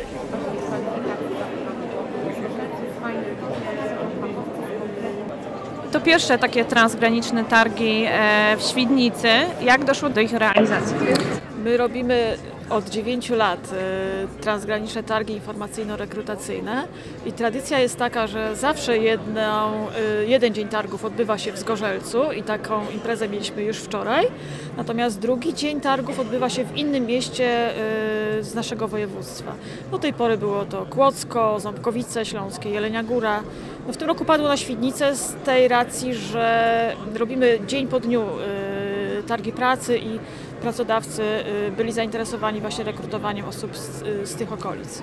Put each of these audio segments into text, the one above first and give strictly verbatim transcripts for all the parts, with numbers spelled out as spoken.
To pierwsze takie transgraniczne targi w Świdnicy. Jak doszło do ich realizacji? My robimy od dziewięciu lat transgraniczne targi informacyjno-rekrutacyjne i tradycja jest taka, że zawsze jedną, jeden dzień targów odbywa się w Zgorzelcu i taką imprezę mieliśmy już wczoraj, natomiast drugi dzień targów odbywa się w innym mieście z naszego województwa. Do tej pory było to Kłodzko, Ząbkowice Śląskie, Jelenia Góra. No w tym roku padło na Świdnicę z tej racji, że robimy dzień po dniu targi pracy i pracodawcy byli zainteresowani właśnie rekrutowaniem osób z, z tych okolic.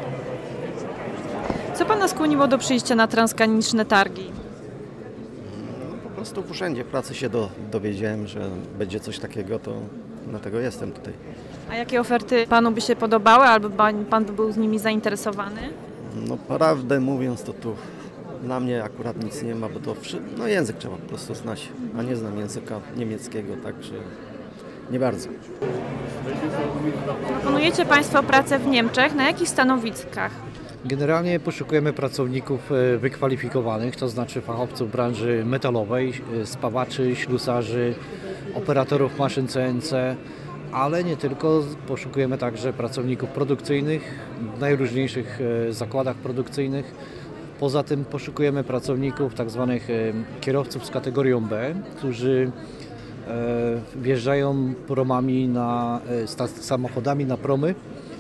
Co Pana skłoniło do przyjścia na transgraniczne targi? No, po prostu w urzędzie pracy się do, dowiedziałem, że będzie coś takiego, to dlatego jestem tutaj. A jakie oferty Panu by się podobały albo Pan by był z nimi zainteresowany? No prawdę mówiąc, to tu dla mnie akurat nic nie ma, bo to no, język trzeba po prostu znać, a nie znam języka niemieckiego, także nie bardzo. Proponujecie Państwo pracę w Niemczech. Na jakich stanowiskach? Generalnie poszukujemy pracowników wykwalifikowanych, to znaczy fachowców branży metalowej, spawaczy, ślusarzy, operatorów maszyn C N C, ale nie tylko. Poszukujemy także pracowników produkcyjnych w najróżniejszych zakładach produkcyjnych. Poza tym poszukujemy pracowników, tak zwanych kierowców z kategorią B, którzy wjeżdżają promami na, samochodami na promy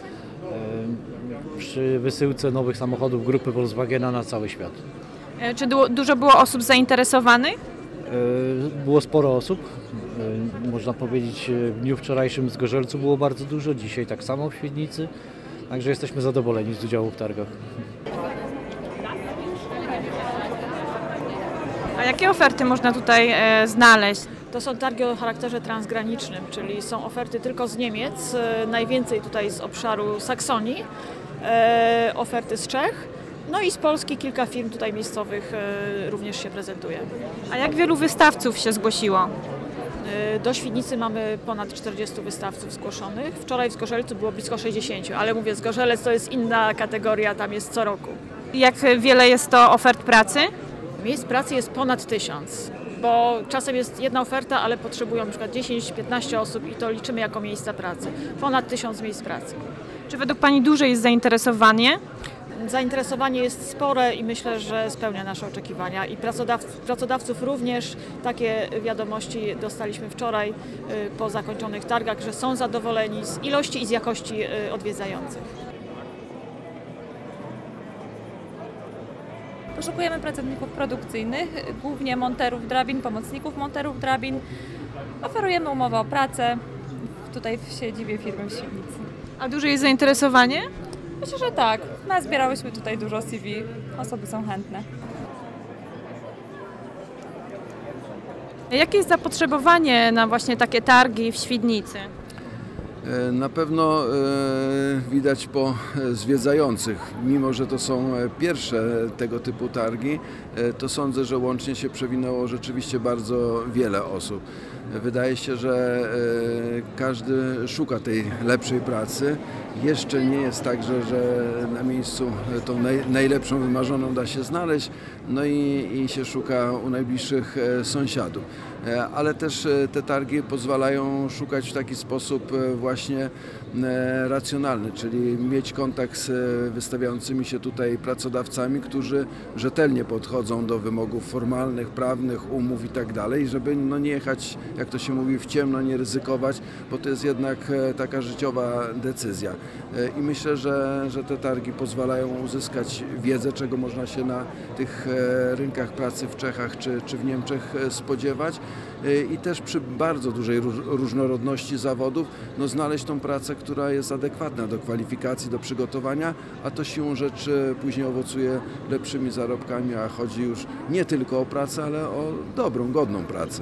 przy wysyłce nowych samochodów grupy Volkswagena na cały świat. Czy dużo było osób zainteresowanych? Było sporo osób. Można powiedzieć, w dniu wczorajszym w Zgorzelcu było bardzo dużo, dzisiaj tak samo w Świdnicy. Także jesteśmy zadowoleni z udziału w targach. A jakie oferty można tutaj e, znaleźć? To są targi o charakterze transgranicznym, czyli są oferty tylko z Niemiec, e, najwięcej tutaj z obszaru Saksonii, e, oferty z Czech, no i z Polski kilka firm tutaj miejscowych e, również się prezentuje. A jak wielu wystawców się zgłosiło? E, do Świdnicy mamy ponad czterdziestu wystawców zgłoszonych. Wczoraj w Zgorzelcu było blisko sześćdziesięciu, ale mówię, Zgorzelec to jest inna kategoria, tam jest co roku. Jak wiele jest to ofert pracy? Miejsc pracy jest ponad tysiąc, bo czasem jest jedna oferta, ale potrzebują na przykład dziesięć piętnaście osób i to liczymy jako miejsca pracy. Ponad tysiąc miejsc pracy. Czy według Pani duże jest zainteresowanie? Zainteresowanie jest spore i myślę, że spełnia nasze oczekiwania i pracodawców, pracodawców również. Takie wiadomości dostaliśmy wczoraj po zakończonych targach, że są zadowoleni z ilości i z jakości odwiedzających. Poszukujemy pracowników produkcyjnych, głównie monterów drabin, pomocników monterów drabin. Oferujemy umowę o pracę tutaj w siedzibie firmy w Świdnicy. A duże jest zainteresowanie? Myślę, że tak. Nazbierałyśmy tutaj dużo C V, osoby są chętne. Jakie jest zapotrzebowanie na właśnie takie targi w Świdnicy? Na pewno widać po zwiedzających, mimo że to są pierwsze tego typu targi, to sądzę, że łącznie się przewinęło rzeczywiście bardzo wiele osób. Wydaje się, że każdy szuka tej lepszej pracy. Jeszcze nie jest tak, że, że na miejscu tą naj, najlepszą, wymarzoną da się znaleźć, no i, i się szuka u najbliższych sąsiadów. Ale też te targi pozwalają szukać w taki sposób właśnie racjonalny, czyli mieć kontakt z wystawiającymi się tutaj pracodawcami, którzy rzetelnie podchodzą do wymogów formalnych, prawnych, umów i tak dalej, żeby no nie jechać, jak to się mówi, w ciemno, nie ryzykować, bo to jest jednak taka życiowa decyzja. I myślę, że, że te targi pozwalają uzyskać wiedzę, czego można się na tych rynkach pracy w Czechach czy, czy w Niemczech spodziewać i też przy bardzo dużej różnorodności zawodów no, znaleźć tą pracę, która jest adekwatna do kwalifikacji, do przygotowania, a to siłą rzeczy później owocuje lepszymi zarobkami, a chodzi już nie tylko o pracę, ale o dobrą, godną pracę.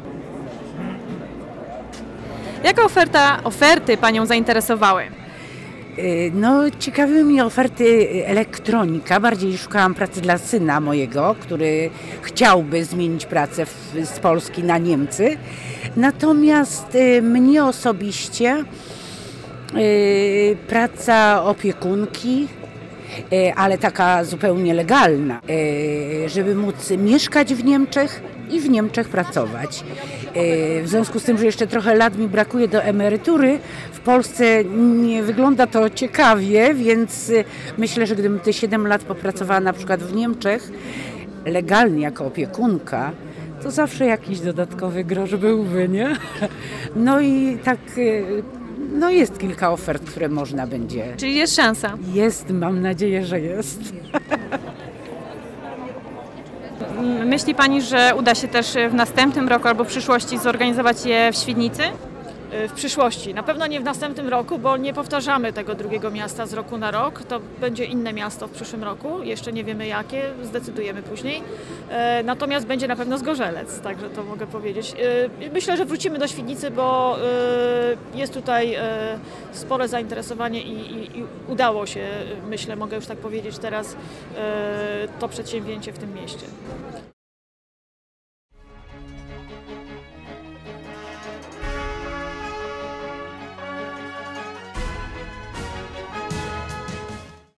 Jaka oferta, oferty Panią zainteresowały? No, ciekawiły mnie oferty elektronika. Bardziej szukałam pracy dla syna mojego, który chciałby zmienić pracę w, z Polski na Niemcy. Natomiast mnie osobiście Yy, praca opiekunki, yy, ale taka zupełnie legalna, yy, żeby móc mieszkać w Niemczech i w Niemczech pracować. Yy, w związku z tym, że jeszcze trochę lat mi brakuje do emerytury, w Polsce nie wygląda to ciekawie, więc yy, myślę, że gdybym te siedem lat popracowała na przykład w Niemczech, legalnie jako opiekunka, to zawsze jakiś dodatkowy grosz byłby, nie? No i tak, no jest kilka ofert, które można będzie... Czyli jest szansa? Jest, mam nadzieję, że jest. Myśli Pani, że uda się też w następnym roku albo w przyszłości zorganizować je w Świdnicy? W przyszłości. Na pewno nie w następnym roku, bo nie powtarzamy tego drugiego miasta z roku na rok. To będzie inne miasto w przyszłym roku. Jeszcze nie wiemy jakie, zdecydujemy później. Natomiast będzie na pewno Zgorzelec, także to mogę powiedzieć. Myślę, że wrócimy do Świdnicy, bo jest tutaj spore zainteresowanie i, i, i udało się, myślę, mogę już tak powiedzieć teraz, to przedsięwzięcie w tym mieście.